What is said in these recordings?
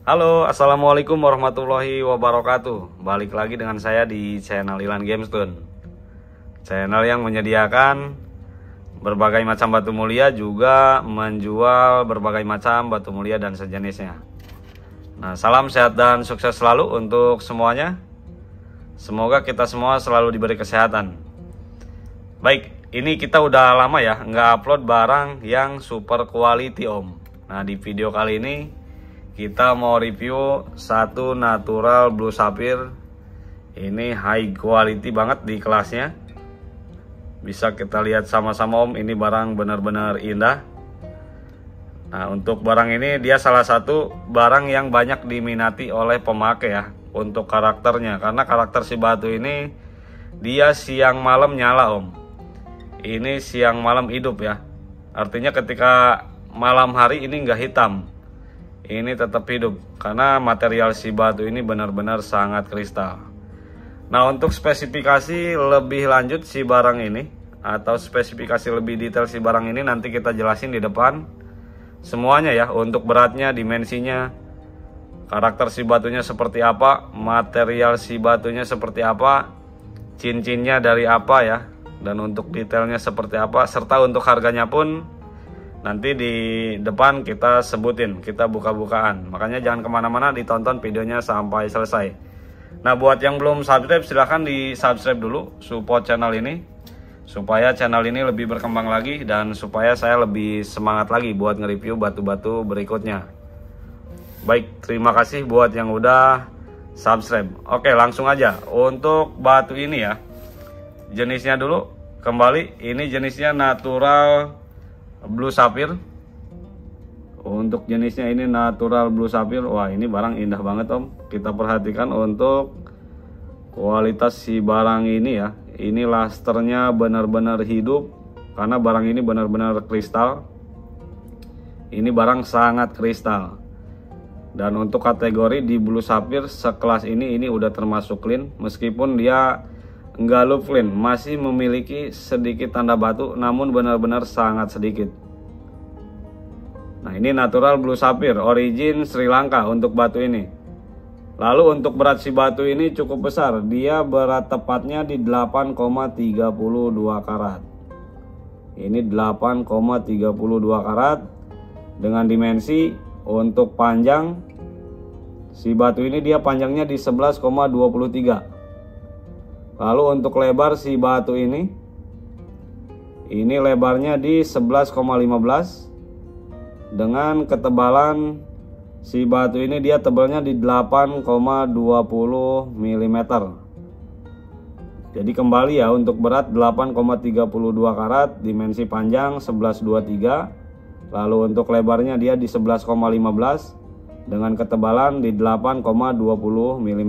Halo, assalamualaikum warahmatullahi wabarakatuh. Balik lagi dengan saya di channel Ilan Gamestone, channel yang menyediakan berbagai macam batu mulia, juga menjual berbagai macam batu mulia dan sejenisnya. Nah, salam sehat dan sukses selalu untuk semuanya. Semoga kita semua selalu diberi kesehatan. Baik, ini kita udah lama ya nggak upload barang yang super quality om. Nah, di video kali ini kita mau review satu natural blue sapphire. Ini high quality banget di kelasnya. Bisa kita lihat sama-sama om, ini barang benar-benar indah. Nah, untuk barang ini dia salah satu barang yang banyak diminati oleh pemakai ya. Untuk karakternya, karena karakter si batu ini dia siang malam nyala om. Ini siang malam hidup ya. Artinya ketika malam hari ini nggak hitam, ini tetap hidup karena material si batu ini benar-benar sangat kristal. Nah, untuk spesifikasi lebih lanjut si barang ini atau spesifikasi lebih detail si barang ini nanti kita jelasin di depan semuanya ya. Untuk beratnya, dimensinya, karakter si batunya seperti apa, material si batunya seperti apa, cincinnya dari apa ya, dan untuk detailnya seperti apa, serta untuk harganya pun nanti di depan kita sebutin, kita buka-bukaan. Makanya jangan kemana-mana, ditonton videonya sampai selesai. Nah, buat yang belum subscribe silahkan di subscribe dulu, support channel ini supaya channel ini lebih berkembang lagi dan supaya saya lebih semangat lagi buat nge-review batu-batu berikutnya. Baik, terima kasih buat yang udah subscribe. Oke, langsung aja untuk batu ini ya. Jenisnya dulu kembali, ini jenisnya natural blue sapphire. Untuk jenisnya ini natural blue sapphire. Wah, ini barang indah banget om. Kita perhatikan untuk kualitas si barang ini ya. Ini lasternya benar-benar hidup karena barang ini benar-benar kristal. Ini barang sangat kristal. Dan untuk kategori di blue sapphire sekelas ini udah termasuk clean. Meskipun dia enggak loop clean, masih memiliki sedikit tanda batu, namun benar-benar sangat sedikit. Nah, ini natural blue sapphire origin Sri Lanka untuk batu ini. Lalu untuk berat si batu ini cukup besar, dia berat tepatnya di 8,32 karat. Ini 8,32 karat dengan dimensi. Untuk panjang si batu ini dia panjangnya di 11,23. Lalu untuk lebar si batu ini lebarnya di 11,15. Dengan ketebalan si batu ini dia tebalnya di 8,20 mm. Jadi kembali ya, untuk berat 8,32 karat, dimensi panjang 11,23. Lalu untuk lebarnya dia di 11,15 dengan ketebalan di 8,20 mm.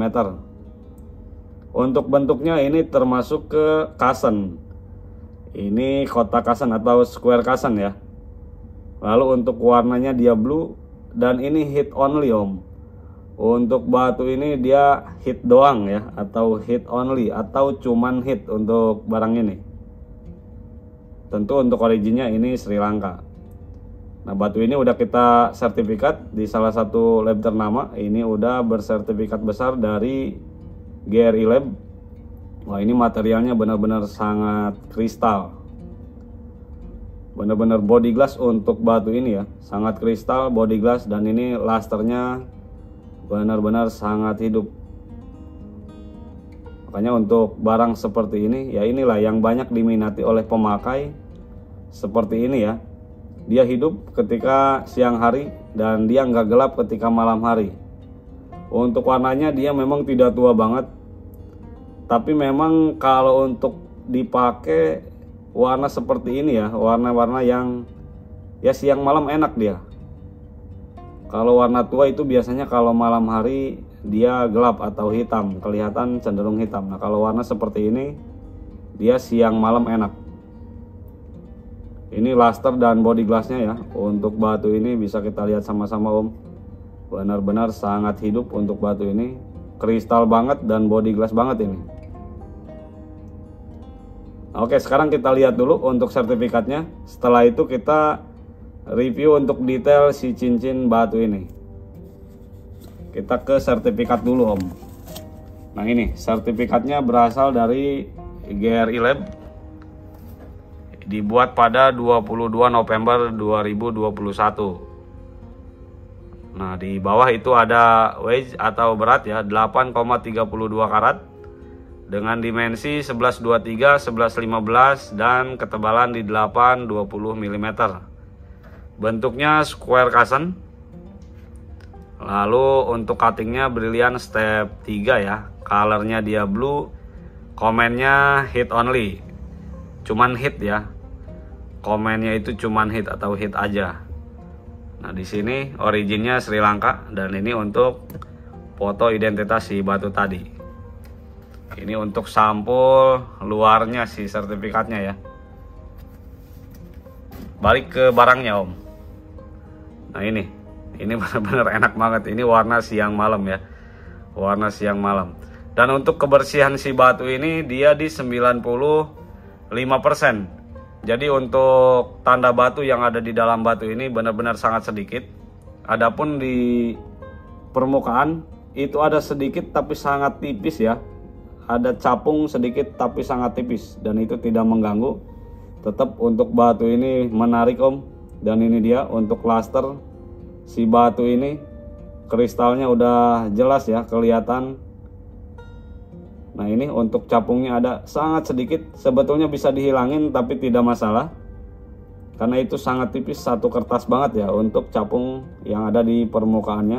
Untuk bentuknya ini termasuk ke kasen. Ini kotak kasen atau square kasen ya. Lalu untuk warnanya dia blue dan ini hit only om. Untuk batu ini dia hit doang ya, atau hit only, atau cuman hit untuk barang ini. Tentu untuk originnya ini Sri Lanka. Nah, batu ini udah kita sertifikat di salah satu lab ternama. Ini udah bersertifikat besar dari GRI Lab. Wah, ini materialnya benar-benar sangat kristal. Benar-benar body glass untuk batu ini ya. Sangat kristal, body glass, dan ini lasternya benar-benar sangat hidup. Makanya untuk barang seperti ini ya, inilah yang banyak diminati oleh pemakai. Seperti ini ya. Dia hidup ketika siang hari dan dia nggak gelap ketika malam hari. Untuk warnanya dia memang tidak tua banget, tapi memang kalau untuk dipakai warna seperti ini ya, warna-warna yang ya siang malam enak dia. Kalau warna tua itu biasanya kalau malam hari dia gelap atau hitam, kelihatan cenderung hitam. Nah, kalau warna seperti ini dia siang malam enak. Ini luster dan body glassnya ya. Untuk batu ini bisa kita lihat sama-sama om. Benar-benar sangat hidup untuk batu ini. Kristal banget dan body glass banget ini. Oke, sekarang kita lihat dulu untuk sertifikatnya. Setelah itu kita review untuk detail si cincin batu ini. Kita ke sertifikat dulu Om. Nah ini sertifikatnya berasal dari GRI Lab, dibuat pada 22 November 2021. Nah di bawah itu ada weight atau berat ya, 8,32 karat dengan dimensi 1123, 1115 dan ketebalan di 820 mm. Bentuknya square cushion. Lalu untuk cuttingnya brilian step 3 ya. Colornya dia blue. Komennya hit only. Cuman hit ya. Komennya itu cuman hit atau hit aja. Nah, di sini originnya Sri Lanka dan ini untuk foto identitas si batu tadi. Ini untuk sampul luarnya si sertifikatnya ya. Balik ke barangnya Om. Nah ini benar-benar enak banget. Ini warna siang malam ya. Warna siang malam. Dan untuk kebersihan si batu ini dia di 95%. Jadi untuk tanda batu yang ada di dalam batu ini benar-benar sangat sedikit. Adapun di permukaan itu ada sedikit tapi sangat tipis ya. Ada capung sedikit tapi sangat tipis dan itu tidak mengganggu. Tetap untuk batu ini menarik Om. Dan ini dia untuk laster si batu ini. Kristalnya udah jelas ya kelihatan. Nah ini untuk capungnya ada sangat sedikit. Sebetulnya bisa dihilangin tapi tidak masalah. Karena itu sangat tipis, satu kertas banget ya untuk capung yang ada di permukaannya.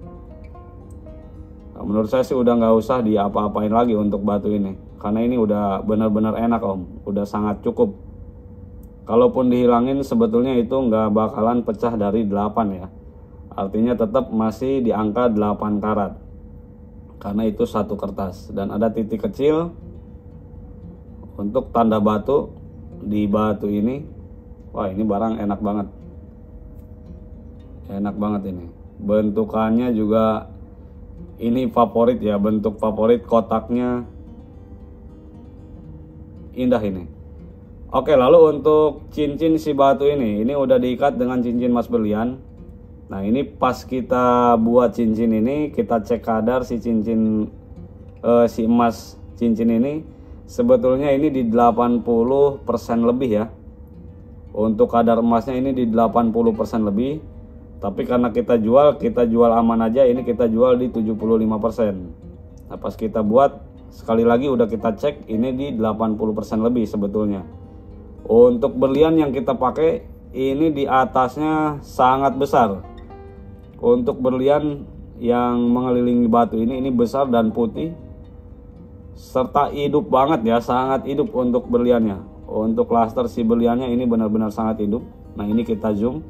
Nah, menurut saya sih udah nggak usah diapa-apain lagi untuk batu ini. Karena ini udah benar-benar enak Om. Udah sangat cukup. Kalaupun dihilangin sebetulnya itu nggak bakalan pecah dari 8 ya. Artinya tetap masih di angka 8 karat. Karena itu satu kertas dan ada titik kecil untuk tanda batu di batu ini. Wah ini barang enak banget. Enak banget ini. Bentukannya juga ini favorit ya, bentuk favorit, kotaknya indah ini. Oke, lalu untuk cincin si batu ini udah diikat dengan cincin emas berlian. Nah ini pas kita buat cincin ini, kita cek kadar si cincin si emas cincin ini sebetulnya ini di 80% lebih ya. Untuk kadar emasnya ini di 80% lebih. Tapi karena kita jual aman aja, ini kita jual di 75%. Nah pas kita buat sekali lagi udah kita cek ini di 80% lebih sebetulnya. Untuk berlian yang kita pakai ini di atasnya sangat besar. Untuk berlian yang mengelilingi batu ini besar dan putih serta hidup banget ya, sangat hidup untuk berliannya. Untuk klaster si berliannya ini benar-benar sangat hidup. Nah ini kita zoom.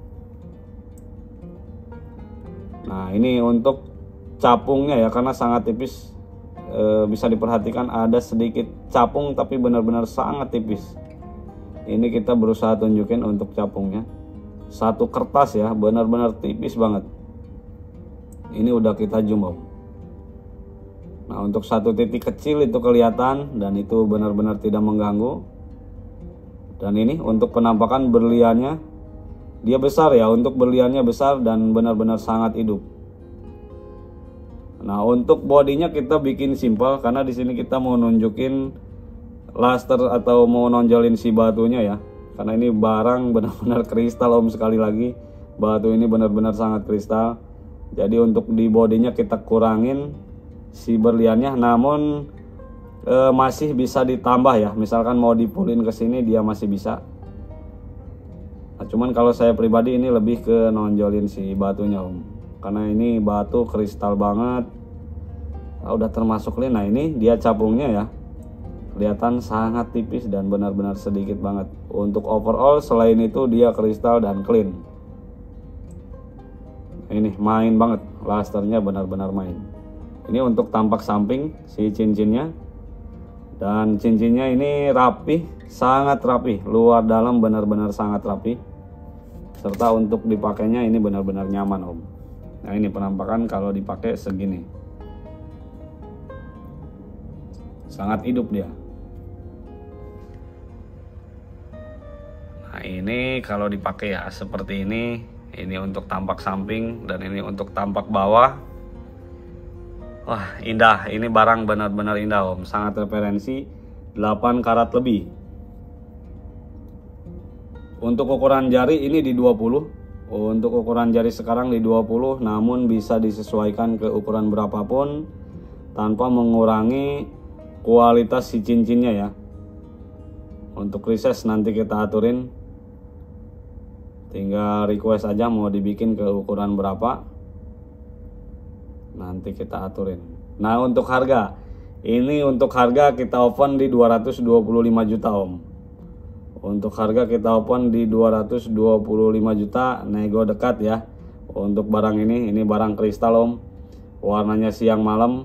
Nah ini untuk capungnya ya, karena sangat tipis. Bisa diperhatikan ada sedikit capung tapi benar-benar sangat tipis. Ini kita berusaha tunjukin untuk capungnya. Satu kertas ya, benar-benar tipis banget. Ini udah kita zoom Om. Nah untuk satu titik kecil itu kelihatan dan itu benar-benar tidak mengganggu. Dan ini untuk penampakan berliannya, dia besar ya, untuk berliannya besar dan benar-benar sangat hidup. Nah untuk bodinya kita bikin simpel karena di sini kita mau nunjukin luster atau mau nonjolin si batunya ya. Karena ini barang benar-benar kristal Om, sekali lagi batu ini benar-benar sangat kristal. Jadi untuk di bodinya kita kurangin si berliannya, namun masih bisa ditambah ya. Misalkan mau dipulin ke sini dia masih bisa. Nah, cuman kalau saya pribadi ini lebih ke nonjolin si batunya Om. Karena ini batu kristal banget. Nah, udah termasuk lin. Nah ini dia capungnya ya. Kelihatan sangat tipis dan benar-benar sedikit banget. Untuk overall selain itu dia kristal dan clean. Ini main banget, lusternya benar-benar main. Ini untuk tampak samping si cincinnya. Dan cincinnya ini rapi, sangat rapi. Luar dalam benar-benar sangat rapi. Serta untuk dipakainya ini benar-benar nyaman Om. Nah ini penampakan kalau dipakai segini. Sangat hidup dia. Nah ini kalau dipakai ya seperti ini. Ini untuk tampak samping dan ini untuk tampak bawah. Wah, indah. Ini barang benar-benar indah, Om. Sangat referensi, 8 karat lebih. Untuk ukuran jari ini di 20. Untuk ukuran jari sekarang di 20, namun bisa disesuaikan ke ukuran berapapun tanpa mengurangi kualitas si cincinnya ya. Untuk rises nanti kita aturin. Tinggal request aja mau dibikin ke ukuran berapa. Nanti kita aturin. Nah, untuk harga, ini untuk harga kita open di 225 juta, Om. Untuk harga kita open di 225 juta, nego dekat ya. Untuk barang ini barang kristal, Om. Warnanya siang malam.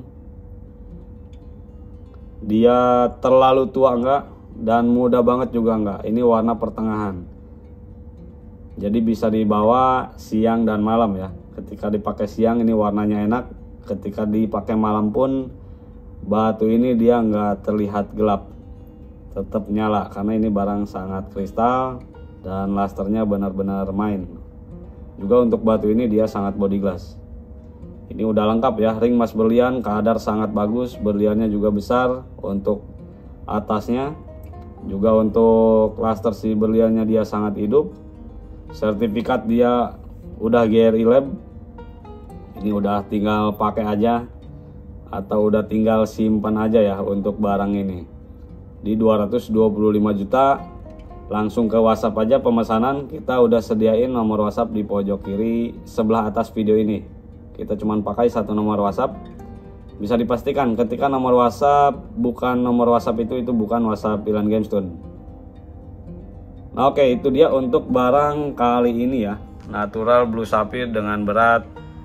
Dia terlalu tua enggak dan muda banget juga enggak. Ini warna pertengahan. Jadi bisa dibawa siang dan malam ya. Ketika dipakai siang ini warnanya enak, ketika dipakai malam pun batu ini dia nggak terlihat gelap, tetap nyala karena ini barang sangat kristal dan lasternya benar-benar main. Juga untuk batu ini dia sangat body glass. Ini udah lengkap ya, ring emas berlian, kadar sangat bagus, berliannya juga besar untuk atasnya. Juga untuk laster si berliannya dia sangat hidup. Sertifikat dia udah GRI Lab. Ini udah tinggal pakai aja atau udah tinggal simpan aja ya untuk barang ini. Di 225 juta langsung ke WhatsApp aja pemesanan. Kita udah sediain nomor WhatsApp di pojok kiri sebelah atas video ini. Kita cuman pakai satu nomor WhatsApp. Bisa dipastikan ketika nomor WhatsApp bukan nomor WhatsApp itu bukan WhatsApp Ilan Gamestone. Nah, oke, itu dia untuk barang kali ini ya. Natural blue sapphire dengan berat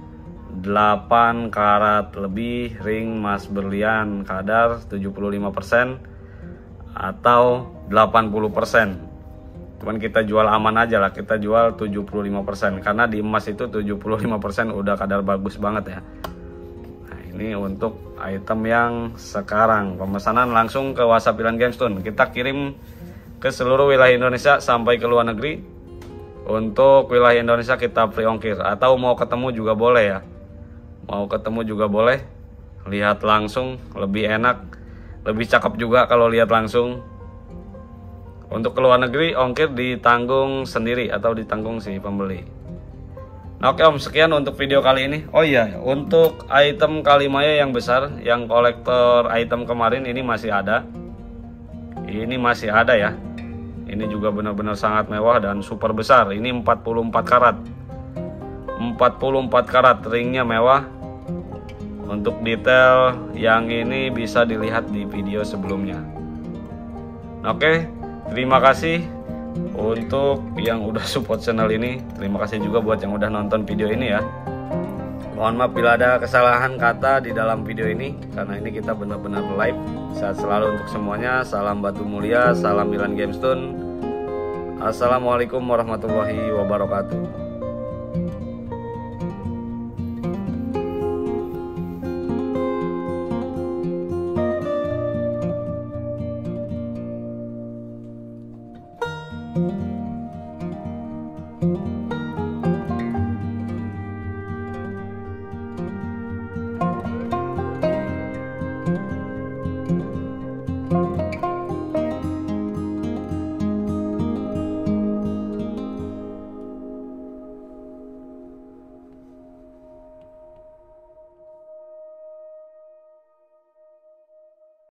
8 karat lebih, ring emas berlian, kadar 75% atau 80%. Cuman kita jual aman aja lah, kita jual 75% karena di emas itu 75% udah kadar bagus banget ya. Nah, ini untuk item yang sekarang. Pemesanan langsung ke WhatsApp Ilan Gamestone. Kita kirim ke seluruh wilayah Indonesia sampai ke luar negeri. Untuk wilayah Indonesia kita free ongkir, atau mau ketemu juga boleh ya. Mau ketemu juga boleh. Lihat langsung lebih enak, lebih cakep juga kalau lihat langsung. Untuk ke luar negeri ongkir ditanggung sendiri atau ditanggung si pembeli. Nah, oke Om, sekian untuk video kali ini. Oh iya, untuk item Kalimaya yang besar, yang kolektor item kemarin ini masih ada. Ini masih ada ya. Ini juga benar-benar sangat mewah dan super besar. Ini 44 karat. 44 karat, ringnya mewah. Untuk detail yang ini bisa dilihat di video sebelumnya. Oke, terima kasih untuk yang udah support channel ini. Terima kasih juga buat yang udah nonton video ini ya. Mohon maaf bila ada kesalahan kata di dalam video ini, karena ini kita benar-benar live. Sehat selalu untuk semuanya. Salam batu mulia, salam Ilan Gamestone. Assalamualaikum warahmatullahi wabarakatuh.